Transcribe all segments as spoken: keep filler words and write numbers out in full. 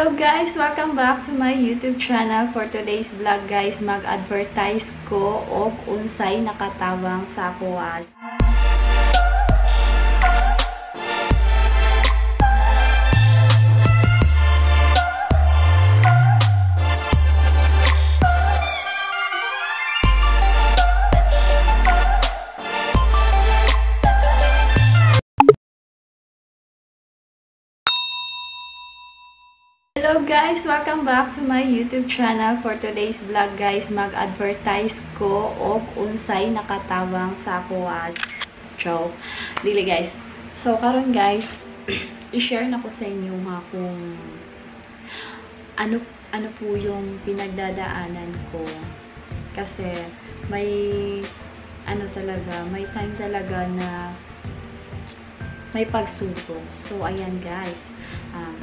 Hello guys! Welcome back to my YouTube channel. For today's vlog guys, mag-advertise ko og unsay nakatabang sa kuwan. Hello guys! Welcome back to my YouTube channel. For today's vlog guys, mag-advertise ko og unsay nakatabang sa kuwan. Joke. Dili guys. So karon guys, i-share na ko sa inyo ha kung ano ano po yung pinagdadaanan ko. Kasi may ano talaga, may time talaga na may pagsubok. So ayan guys. Um,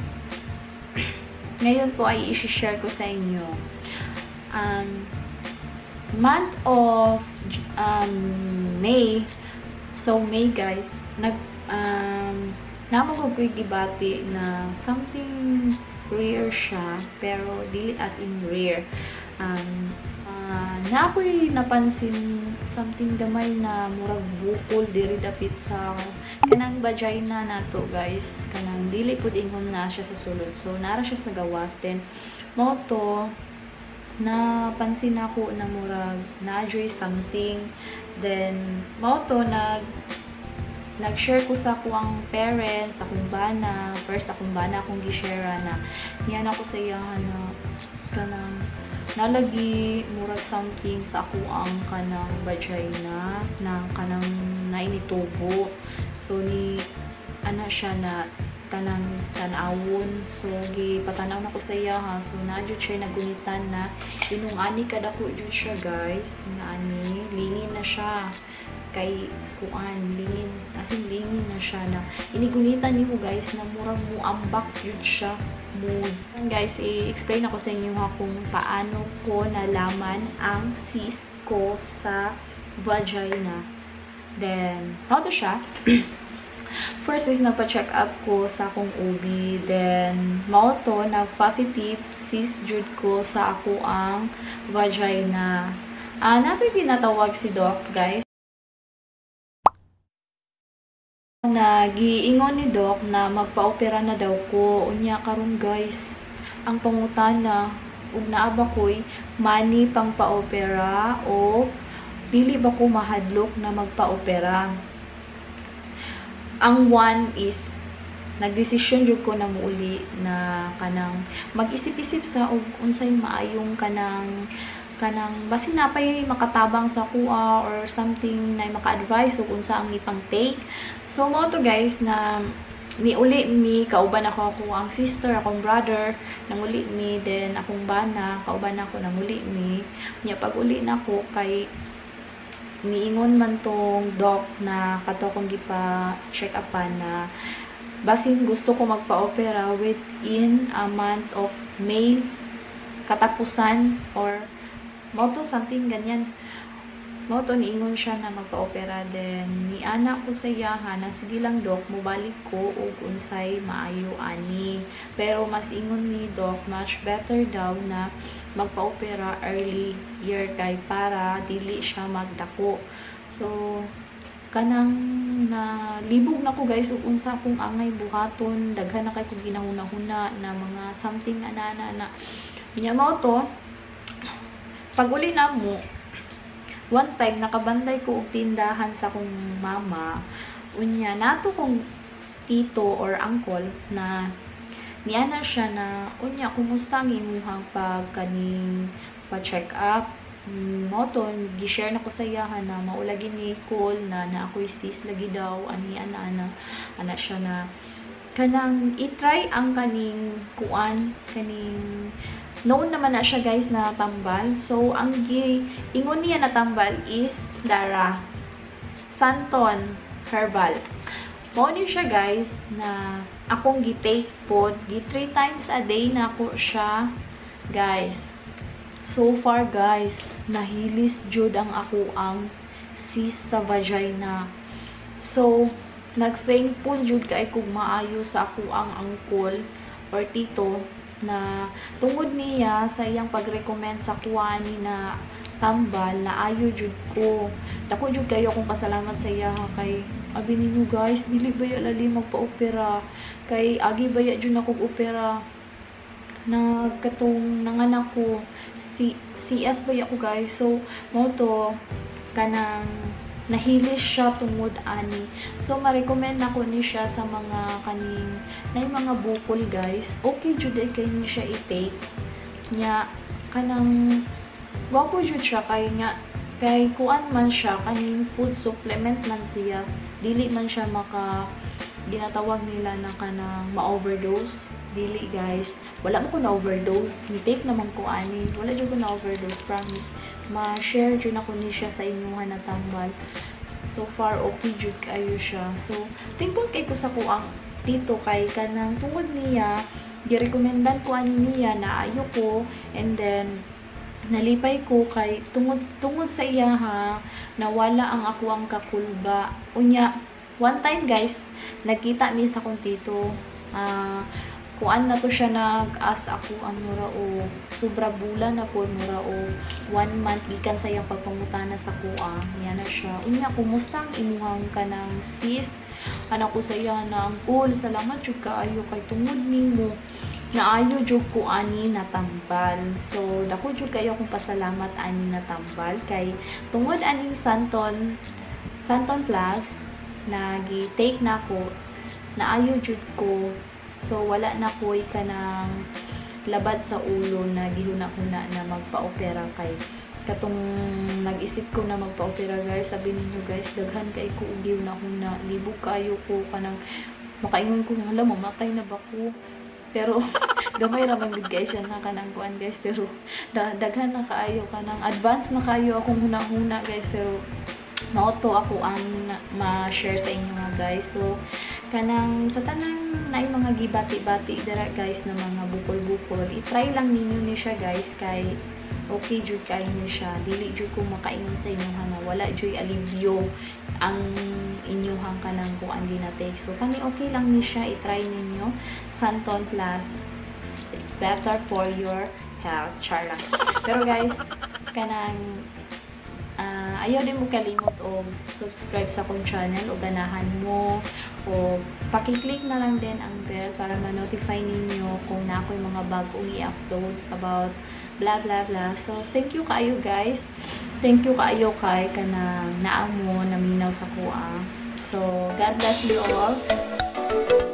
Ngayon po ay i-share ko sa inyo um, month of um, May. So May guys, nag um, namagod ko'y gibati na something rare siya, pero dili as in rare. Um, uh, na ako'y napansin something gamay na murag bukol diri dapit sa kanang vagina nato guys, kanang dili pud ingon na siya sa sulod. So nara siya sa gawas, then mo to napansin ako na murag na-joy something, then mo to nag nag-share ko sa akong parents, akong bana, first akong bana akong gi-share na yan ako sa iya na kanang nalagi murag something sa ako ang kanang vagina na kanang nainitubo. So ni ana siya na kanang tanawon. So gi patanaw na ko sa iya ha. So na jud siya nagunitan na inung ani kadako jud siya guys. Na ani lingin na siya kay kuan, lingin asin lingin na siya na inigunitan nimo guys na murag mo ambak jud siya mood. And guys, i-explain ako sa inyo ha kung paano ko nalaman ang cyst ko sa vagina. Then, how to siya? First is nagpa-check up ko sa akong O B. Then, mao to nag-positive cyst jud ko sa ako ang vagina. Ah, uh, nato ginatawag si doc, guys. Nagiingon ni doc na magpa-opera na daw ko. Unya karon guys, ang pangutana ug naaba ko'y money pang pa-opera o dili ba ko mahadlok na magpa-opera. Ang one is nagdesisyon jud ko na muuli na kanang mag-isip-isip sa og unsay maayong kanang kanang basin napay makatabang sa kuha or something na maka-advise ug unsa ang ipang take. So mo to guys na miuli mi kauban ako ako ang sister, akong brother nanguli mi, then akong bana kauban ako nanguli mi. Nya pag uli nako kay niingon man tong doc na kato kong gipa check upan na basin gusto ko magpa-opera within a month of May katapusan or moto something ganyan. Moto niingon siya na magpa-opera, then ni anak ko sa iyahan na sige lang doc mobalik ko og unsay maayo ani, pero mas ingon ni doc much better daw na magpa-opera early year kay para dili siya magdako. So kanang na libog na ko guys ug unsa kung angay buhaton, daghan na kay ko ginahuna-huna na mga something anana na nya mao to. Pag uli na mo, one time nakabanday ko og tindahan sa kong mama. Unya nato kong tito or uncle na niya na siya na unya kumusta ang imuhang pag kaning pa-check up. Moto gi-share na ko sa iyahan na maulagi ni call na na ako'y sis lagi daw ani ana ana ana siya na kanang i-try ang kaning kuan kaning noon naman na siya guys na tambal. So ang ingon niya na tambal is Dara Santon Herbal. Mao ni siya guys na akong gi-take pod, gi three times a day na ako siya guys. So far guys, nahilis jud ang ako ang cyst sa vagina. So nag-thankful jud kay kung maayo sa ako ang uncle or tito na tungod niya sa iyang pag-recommend sa kuha ni na tambal na ayo jud ko. Dako jud kayo akong pasalamat sa iya ha, kay abi ninyo guys, dili baya lali magpa-opera, kay agi baya jud akong opera nagkatong nanganak ko si C S baya ko guys. So mo to kanang nahilis siya tungod ani. So ma-recommend nako ni siya sa mga kaning na mga bukol guys. Okay jud kay ni siya i-take nya kanang wapo jud siya kay nga kay kuan man siya kaning food supplement man siya, dili man siya maka ginatawag nila na kanang ma-overdose, dili guys. Wala mo ko na overdose, ni-take naman ko ani, wala jud ko na overdose, promise. Ma-share jud ako ni siya sa inyong natambal. So far okay jud kayo siya. So thankful kay ko sa kuang tito kay kanang tungod niya gi-recomendan ko ani niya na ayo ko, and then nalipay ko kay tungod tungod sa iya ha nawala ang ako ang kakulba. Unya one time guys nagkita mi sa kong tito, ah uh, kuan na to siya nag-as ako ang mura o sobra bulan na po mura o one month gikan sa iyang pagpangutana sa kuha niya na siya. Unya kumusta ang imuhang kanang sis, anak ko sa iya na angkol, salamat jud kaayo kay tungod nimo naayo jud ko ani natambal. So dako jud kayo akong pasalamat ani natambal kay tungod aning Santon Santon Plus na gi-take na ko naayo jud ko. So wala na koy kanang labad sa ulo na gihuna-huna na magpa-opera kay katong nag-isip ko na magpa-opera guys. Sabi ninyo guys, daghan kay ko og gihuna-huna, libog kayo ko kanang makaingon ko hala mamatay na ba ko. Pero gamay ra man gid guys siya na kanang kuan guys, pero daghan na kaayo kanang advance na kayo akong huna-huna guys. Pero mauto ako ang ma-share sa inyo nga guys. So kanang sa tanang na mga gibati-bati dira guys na mga bukol-bukol, i-try lang ninyo ni siya guys kay okay jud kay ni siya. Dili jud ko makaingon sa inyo na wala jud alivio ang inyuhang kanang kuan ginatake. So kani okay lang ni siya, i-try ninyo Santon Plus. It's better for your health. Char lang. Pero guys, kanang uh, ayaw din mo kalimot o subscribe sa akong channel o ganahan mo o paki-click na lang din ang bell para ma-notify ninyo kung na ako'y mga bagong i-upload about blah blah blah. So thank you kaayo guys, thank you kaayo kay kanang naamo naminaw sa kuha. So God bless you all.